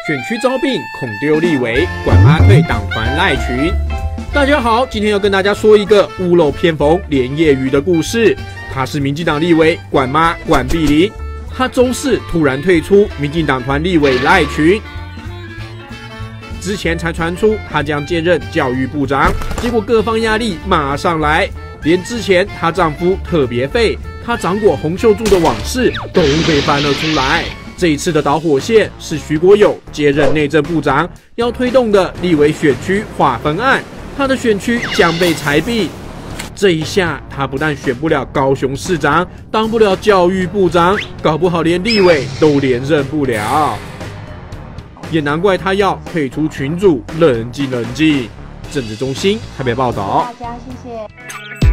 选区招并恐丢立委，管妈退党团赖群。大家好，今天要跟大家说一个屋漏偏逢连夜雨的故事。他是民进党立委管妈管碧玲，他周四突然退出民进党团立委赖群。之前才传出他将接任教育部长，结果各方压力马上来，连之前她丈夫特别废，她掌过洪秀柱的往事都被翻了出来。这一次的导火线是徐国勇接任内政部长要推动的立委选区划分案，他的选区将被裁并。这一下，他不但选不了高雄市长，当不了教育部长，搞不好连立委都连任不了。也难怪他要退出群组，冷静冷静。政治中心台北报道。 大家谢谢。